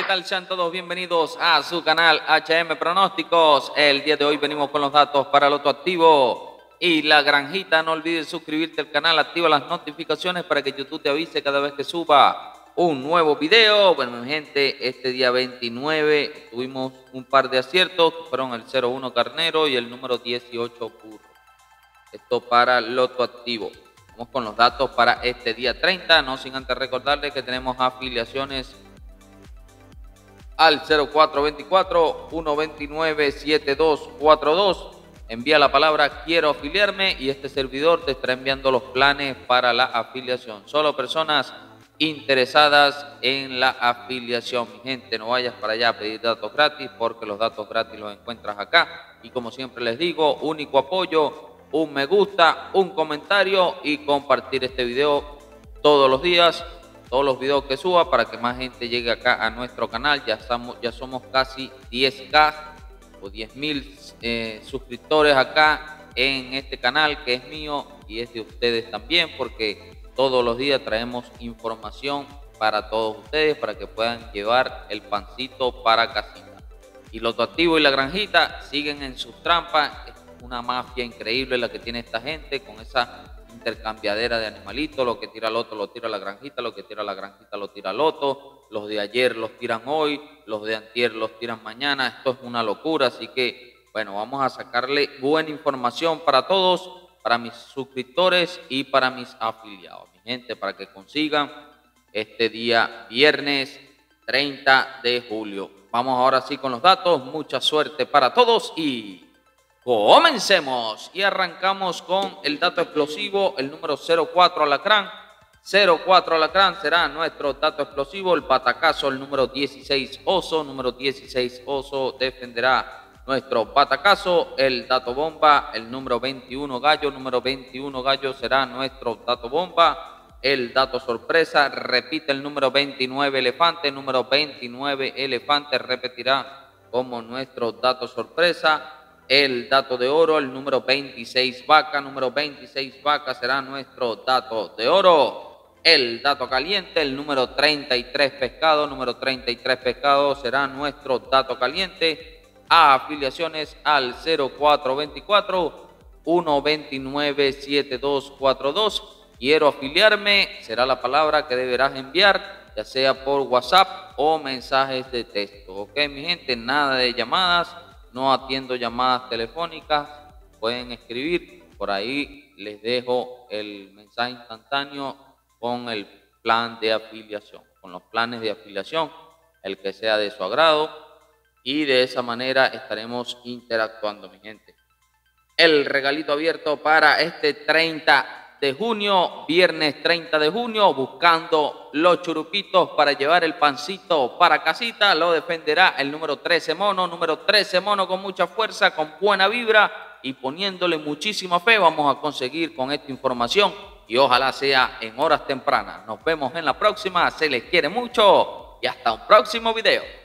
tal? Sean todos bienvenidos a su canal HM Pronósticos. El día de hoy venimos con los datos para Loto Activo y La Granjita. No olvides suscribirte al canal, activa las notificaciones para que YouTube te avise cada vez que suba un nuevo video. Bueno, mi gente, este día 29 tuvimos un par de aciertos, que fueron el 01 Carnero y el número 18 Burro. Esto para Loto Activo. Vamos con los datos para este día 30, no sin antes recordarles que tenemos afiliaciones al 0424-129-7242. Envía la palabra quiero afiliarme y este servidor te estará enviando los planes para la afiliación. Solo personas interesadas en la afiliación. Mi gente, no vayas para allá a pedir datos gratis porque los datos gratis los encuentras acá. Y como siempre les digo, único apoyo, un me gusta, un comentario y compartir este video todos los días. Todos los videos que suba para que más gente llegue acá a nuestro canal. Ya somos casi 10K o 10.000 suscriptores acá en este canal que es mío y es de ustedes también, porque todos los días traemos información para todos ustedes para que puedan llevar el pancito para casita. Y Loto Activo y La Granjita siguen en sus trampas. Es una mafia increíble la que tiene esta gente con esa intercambiadera de animalitos. Lo que tira Loto lo tira La Granjita, lo que tira La Granjita lo tira Loto, los de ayer los tiran hoy, los de antier los tiran mañana. Esto es una locura, así que bueno, vamos a sacarle buena información para todos, para mis suscriptores y para mis afiliados, mi gente, para que consigan este día viernes 30 de julio. Vamos ahora sí con los datos, mucha suerte para todos y comencemos. Y arrancamos con el dato explosivo, el número 04 Alacrán. 04 Alacrán será nuestro dato explosivo. El batacazo, el número 16 Oso. Número 16 Oso defenderá nuestro batacazo. El dato bomba, el número 21 Gallo. Número 21 Gallo será nuestro dato bomba. El dato sorpresa repite el número 29 Elefante. Número 29 Elefante repetirá como nuestro dato sorpresa. El dato de oro, el número 26 Vaca. Número 26 Vaca será nuestro dato de oro. El dato caliente, el número 33 Pescado. Número 33 Pescado será nuestro dato caliente. A afiliaciones al 0424-129-7242. Quiero afiliarme, será la palabra que deberás enviar, ya sea por WhatsApp o mensajes de texto. Ok, mi gente, nada de llamadas. No atiendo llamadas telefónicas, pueden escribir, por ahí les dejo el mensaje instantáneo con el plan de afiliación, con los planes de afiliación, el que sea de su agrado, y de esa manera estaremos interactuando, mi gente. El regalito abierto para este 30 de junio, viernes 30 de junio, buscando los churupitos para llevar el pancito para casita, lo defenderá el número 13 Mono. Número 13 Mono con mucha fuerza, con buena vibra y poniéndole muchísima fe. Vamos a conseguir con esta información y ojalá sea en horas tempranas. Nos vemos en la próxima, se les quiere mucho y hasta un próximo video.